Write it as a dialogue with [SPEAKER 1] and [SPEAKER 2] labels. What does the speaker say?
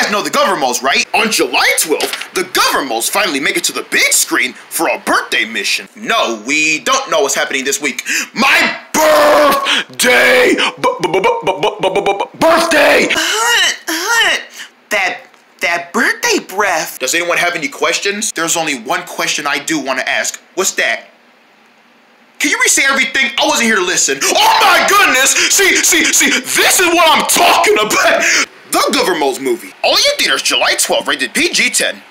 [SPEAKER 1] guys know the Gvermos, right? On July 12th, the Gvermos finally make it to the big screen for a birthday mission. No, we don't know what's happening this week. My birthday! Birthday! That birthday breath. Does anyone have any questions? There's only one question I do want to ask. What's that? Can you re-say everything? I wasn't here to listen. Oh my goodness! See, this is what I'm talking about! The Gvermos movie. Only in theaters July 12th, rated PG-10.